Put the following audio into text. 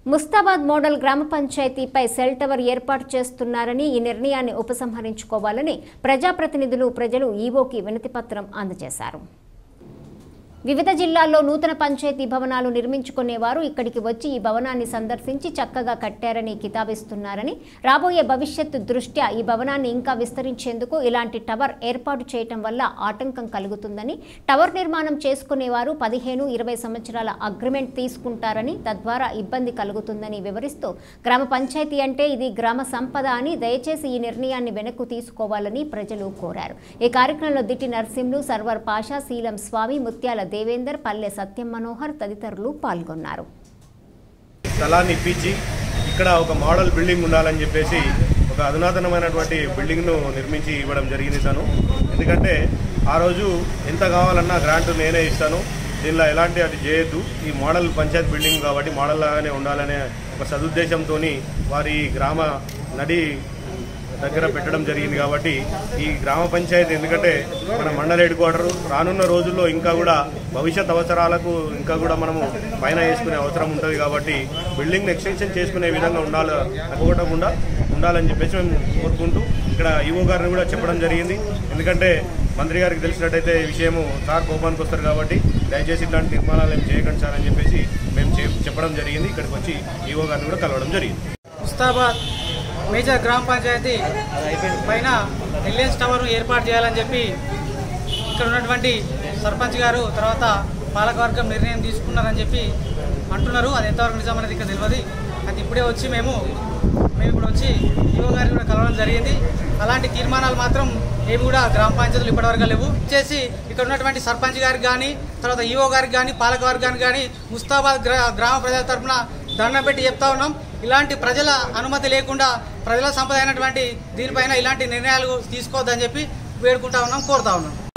Mustabad model గ్రామ పంచాయతీపై cell tower ఏర్పాటు చేస్తున్నారని ఈ నిర్ణయాన్ని ఉపసంహరించుకోవాలని ప్రజలు ఈవోకి వినతిపత్రం అందజేశారు. వివిధ జిల్లాల్లో నూతన పంచాయతీ భవనాలు నిర్మించుకునేవారు ఇక్కడికి వచ్చి ఈ భవనాన్ని సందర్శించి చక్కగా కట్టారని కితాబిస్తున్నారని, రాబోయే భవిష్యత్తు దృష్ట్యా ఈ భవనాన్ని ఇంకా విస్తరించేందుకు ఇలాంటి టవర్ ఏర్పాటు చేయటం వల్ల ఆటంకం కలుగుతుందని, టవర్ నిర్మాణం చేసుకునేవారు 15-20 సంవత్సరాల అగ్రిమెంట్ తీసుకుంటారని, తద్వారా ఇబ్బంది కలుగుతుందని వివరిస్తూ గ్రామ పంచాయతీ అంటే ఇది గ్రామ సంపద అని దయచేసి ఈ నిర్ణయాన్ని వెనక్కు తీసుకోవాలని ప్రజలు కోరారు. ఈ కార్యక్రమంలో దిట్టి నర్సింహులు, సర్వర్ పాషా, శీలం స్వామి, ముత్యాల దేవేందర్, పల్లె సత్యం మనోహర్ తదితరులు పాల్గొన్నారు. స్థలాన్ని ఇప్పించి ఇక్కడ ఒక మోడల్ బిల్డింగ్ ఉండాలని చెప్పేసి ఒక అధునాతనమైనటువంటి బిల్డింగ్ను నిర్మించి ఇవ్వడం జరిగింది. ఎందుకంటే ఆ రోజు ఎంత కావాలన్నా గ్రాంట్ నేనే ఇస్తాను, దీనిలో ఎలాంటి అది చేయొద్దు, ఈ మోడల్ పంచాయత్ బిల్డింగ్ కాబట్టి మోడల్ లాగానే ఉండాలనే ఒక సదుద్దేశంతో వారి గ్రామ నడి దగ్గర పెట్టడం జరిగింది. కాబట్టి ఈ గ్రామ పంచాయతీ ఎందుకంటే మన మండల హెడ్ క్వార్టర్ రానున్న రోజుల్లో ఇంకా కూడా భవిష్యత్ అవసరాలకు ఇంకా కూడా మనము పైన వేసుకునే అవసరం ఉంటుంది. కాబట్టి బిల్డింగ్ ఎక్స్టెన్షన్ చేసుకునే విధంగా అనుకోకుండా ఉండాలని చెప్పేసి మేము కోరుకుంటూ ఇక్కడ ఈవో గారిని కూడా చెప్పడం జరిగింది. ఎందుకంటే మంత్రి గారికి తెలిసినట్టయితే ఈ విషయము సార్ కోపానికి వస్తారు కాబట్టి దయచేసి ఇట్లాంటి నిర్మాణాలు ఏం చేయకండి సార్ అని చెప్పేసి మేము చెప్పడం జరిగింది. ఇక్కడికి వచ్చి ఈవో గారిని కూడా కలవడం జరిగింది. ముస్తాబాద్ మేజర్ గ్రామ పంచాయతీ పైన రిలయన్స్ టవర్ ఏర్పాటు చేయాలని చెప్పి ఇక్కడ ఉన్నటువంటి సర్పంచ్ గారు తర్వాత పాలకవర్గం నిర్ణయం తీసుకున్నారని చెప్పి అంటున్నారు. అది ఎంతవరకు నిజం అనేది ఇక్కడ తెలియదు. అది ఇప్పుడే వచ్చి మేము ఇప్పుడు వచ్చి ఈవో గారిని కూడా కలవడం జరిగింది. అలాంటి తీర్మానాలు మాత్రం ఏమి కూడా గ్రామ పంచాయతీలు ఇప్పటివరకు లేవు. చేసి ఇక్కడ ఉన్నటువంటి సర్పంచ్ గారికి కానీ తర్వాత ఈవో గారికి కానీ పాలకవర్గానికి కానీ ముస్తాబాద్ గ్రామ ప్రజల తరఫున దండం పెట్టి చెప్తా ఉన్నాం. ఇలాంటి ప్రజల అనుమతి లేకుండా ప్రజల సంపద అయినటువంటి దీనిపైన ఇలాంటి నిర్ణయాలు తీసుకోవద్దని చెప్పి వేడుకుంటా ఉన్నాం, కోరుతా ఉన్నాం.